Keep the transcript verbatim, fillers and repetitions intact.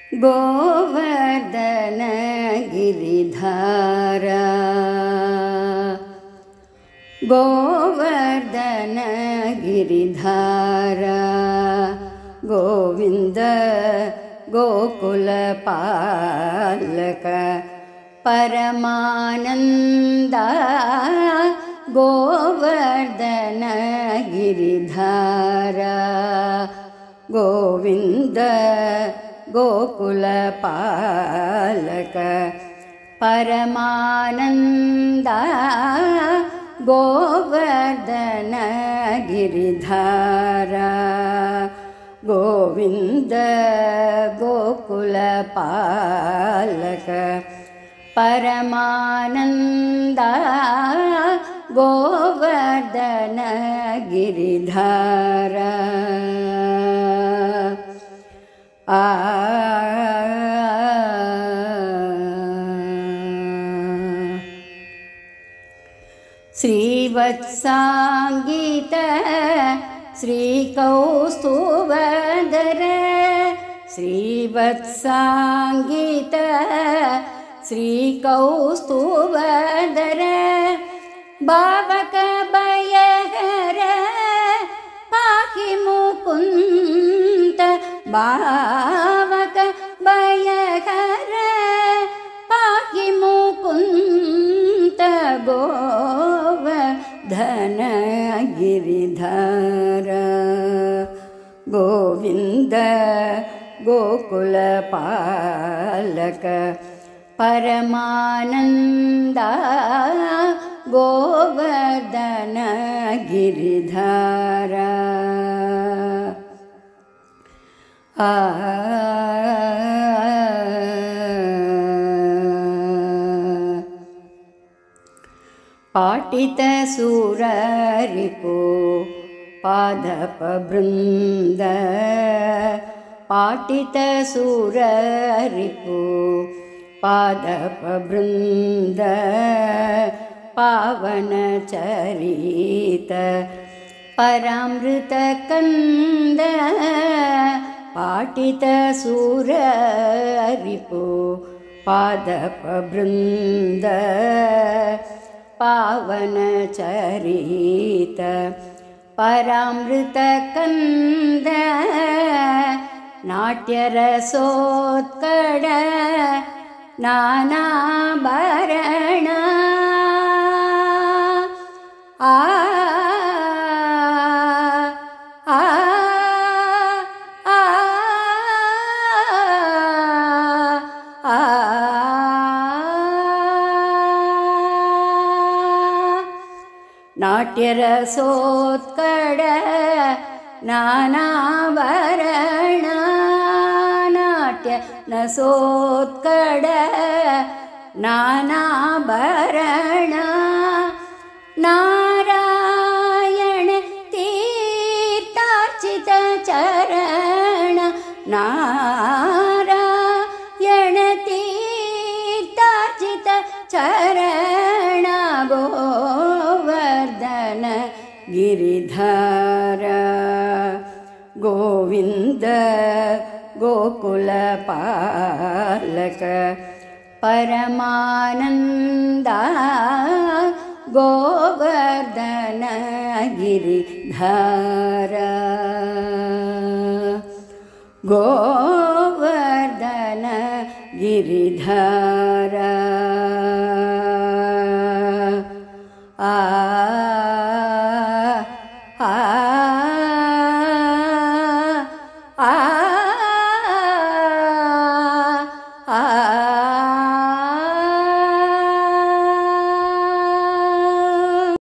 गोवर्धन गिरिधारा गोवर्धन गिरिधारा गोविंद गोकुलपालक परमानंदा गोवर्धन गिरिधारा गोविंद गोकुलपालक परमानंदा गोवर्धन गिरिधारा गोविंद गोकुलपालक परमानंदा गोवर्धन गिरिधारा आ श्रीवत्सांगित श्रीकौस्तुभधर श्रीवत्सांगित श्रीकौस्तुभधर भावक भयहर पाहि मुकुन्द भावक भयहर पाहि मुकुन्द गोवर्धन गिरिधारा गोविंद गोकुलपालक परमानंदा गोवर्धन गिरिधारा आ पाटित सूररिपु पादपवृन्द पाटित सूररिपु पादपवृन्द पावन चरित परामृतकन्द पाटित सूररिपु पादपवृन्द पावन चरित परामृतकन्द नाट्यरसोत्कट नानाभरण आ आ आ आ नाट्यरसोत्कट नानाभरण नाट्य रसोत्कट नानाभरण नारायण तीर्थार्चित चरण नारायण तीर्थार्चित चरण गोवर्धन गिरिधारा गोविंद गोकुलपालक परमानंदा गोवर्धन गिरिधारा गोवर्धन गिरिधारा।